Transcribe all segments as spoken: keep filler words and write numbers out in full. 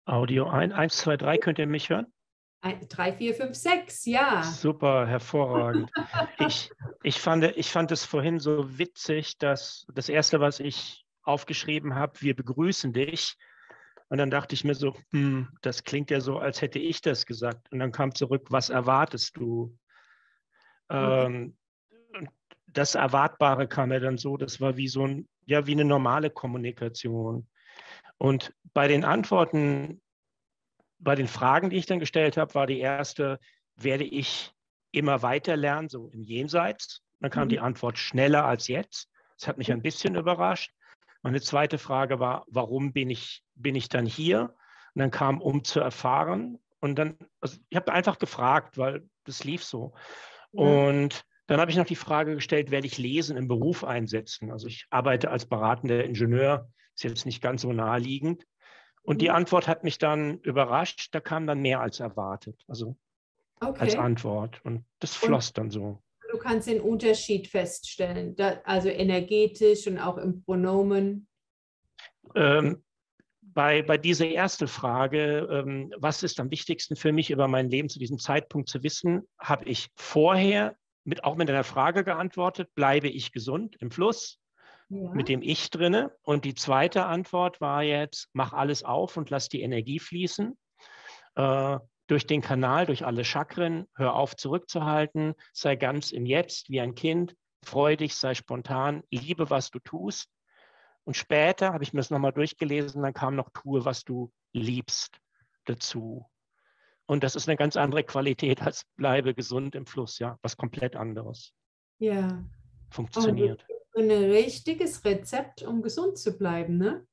Audio ein, eins, zwei, drei, könnt ihr mich hören? Ein, drei, vier, fünf, sechs, ja. Super, hervorragend. Ich, ich fand, ich fand es vorhin so witzig, dass das Erste, was ich aufgeschrieben habe, wir begrüßen dich. Und dann dachte ich mir so, hm, das klingt ja so, als hätte ich das gesagt. Und dann kam zurück, was erwartest du? Okay. Ähm, und das Erwartbare kam ja dann so, das war wie so ein, ja, wie eine normale Kommunikation. Und bei den Antworten, bei den Fragen, die ich dann gestellt habe, war die erste, werde ich immer weiter lernen, so im Jenseits? Dann kam Mhm. die Antwort schneller als jetzt. Das hat mich ein bisschen überrascht. Meine zweite Frage war, warum bin ich, bin ich dann hier? Und dann kam, um zu erfahren. Und dann, also ich habe einfach gefragt, weil das lief so. Ja. Und dann habe ich noch die Frage gestellt, werde ich Lesen im Beruf einsetzen? Also ich arbeite als beratender Ingenieur, ist jetzt nicht ganz so naheliegend. Und die Mhm. Antwort hat mich dann überrascht, da kam dann mehr als erwartet, also als Okay. Antwort. Und das Und floss dann so. du kannst den Unterschied feststellen, da, also energetisch und auch im Pronomen. Ähm, bei, bei dieser ersten Frage, ähm, was ist am wichtigsten für mich über mein Leben zu diesem Zeitpunkt zu wissen, habe ich vorher mit, auch mit einer Frage geantwortet, bleibe ich gesund im Fluss? Mit Ja. dem Ich drinne. Und die zweite Antwort war jetzt, mach alles auf und lass die Energie fließen. Äh, durch den Kanal, durch alle Chakren, hör auf zurückzuhalten, sei ganz im Jetzt wie ein Kind, freu dich, sei spontan, liebe, was du tust. Und später habe ich mir das nochmal durchgelesen, dann kam noch, tue, was du liebst dazu. Und das ist eine ganz andere Qualität als bleibe gesund im Fluss, ja, was komplett anderes Ja. Und das funktioniert. ist ein richtiges Rezept, um gesund zu bleiben, ne?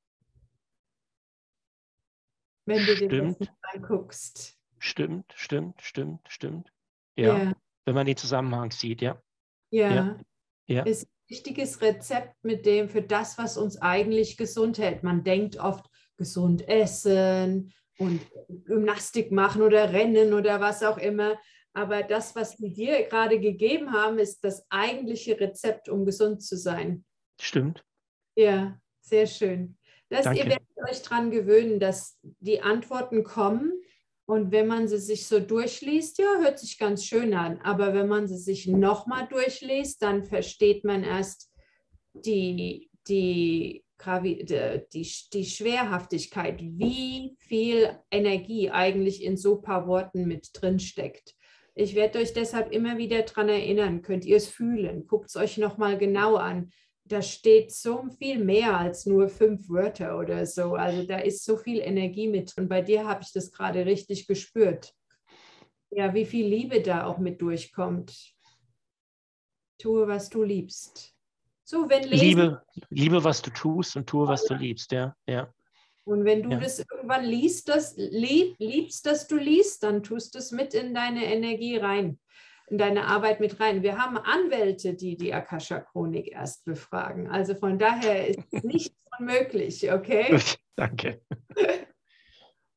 Wenn du dir das Stimmt, mal anguckst. stimmt, stimmt, stimmt, stimmt. Ja, Ja, wenn man den Zusammenhang sieht, ja, ja, ja. ja, Ist ein wichtiges Rezept mit dem für das, was uns eigentlich gesund hält. Man denkt oft gesund essen und Gymnastik machen oder rennen oder was auch immer. Aber das, was wir dir gerade gegeben haben, ist das eigentliche Rezept, um gesund zu sein. stimmt. Ja, sehr schön. Das, ihr Danke. werdet euch daran gewöhnen, dass die Antworten kommen. Und wenn man sie sich so durchliest, ja, hört sich ganz schön an. Aber wenn man sie sich nochmal durchliest, dann versteht man erst die, die, die, die, die Schwerhaftigkeit, wie viel Energie eigentlich in so ein paar Worten mit drin steckt. Ich werde euch deshalb immer wieder daran erinnern, könnt ihr es fühlen, guckt es euch nochmal genau an. Da steht so viel mehr als nur fünf Wörter oder so. Also da ist so viel Energie mit. Und bei dir habe ich das gerade richtig gespürt. Ja, wie viel Liebe da auch mit durchkommt. Tue, was du liebst. So, wenn Lesen, Liebe, liebe, was du tust und tue, was du liebst, ja, ja, und wenn du ja. das irgendwann liest, das lieb, liebst, dass du liest, dann tust du es mit in deine Energie rein, in deine Arbeit mit rein. Wir haben Anwälte, die die Akasha-Chronik erst befragen. Also von daher ist es nicht unmöglich, okay? Gut, danke.